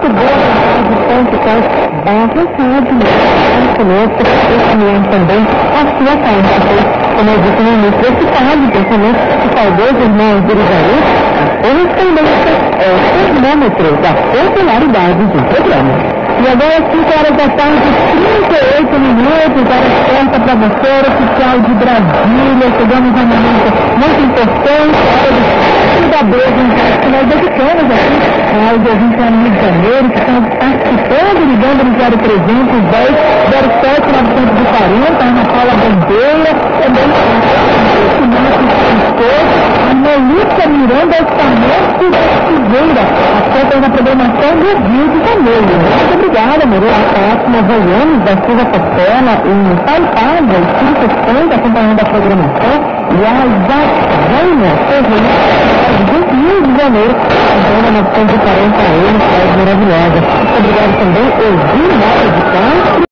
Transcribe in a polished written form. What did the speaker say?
muito boa vontade, conosco, esse também a sua parte, como eu disse no início, esse caso, pensamento do saudoso irmão Dirijaí, a correspondência é o termômetro da popularidade do programa. E agora, 5 horas da tarde, 38 minutos, hora certa para você, oficial de Brasília. Chegamos a um momento muito importante, hora da Beijo, que nós dedicamos aqui aos ouvintes lá no Rio de Janeiro, que estão participando, ligando no 0300 10 07 940, Ana Paula Bandeira, também a Melissa Miranda Estamento Silveira, a conta da programação do Rio de Janeiro. Muito obrigada, Maria. A ótima Goiânia da Silva Costela em Paipava, Espírito Santo, acompanhando a programação. E a Zaina Ferreira, do Rio de Janeiro, acompanhando a 940 anos, que é maravilhosa. Muito obrigado também, Eugênio